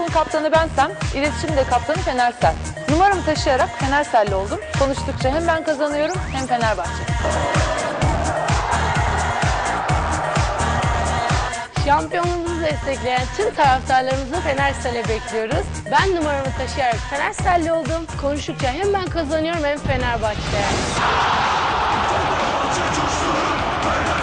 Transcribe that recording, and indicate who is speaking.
Speaker 1: kaptanı bensem, iletişim de kaptanı Fenersel. Numaramı taşıyarak Fenersel'li oldum. Konuştukça hem ben kazanıyorum hem Fenerbahçe.
Speaker 2: Şampiyonluğumuzu destekleyen tüm taraftarlarımızı Fenersel'e bekliyoruz. Ben numaramı taşıyarak Fenersel'li oldum. Konuştukça hem ben kazanıyorum hem Fenerbahçe.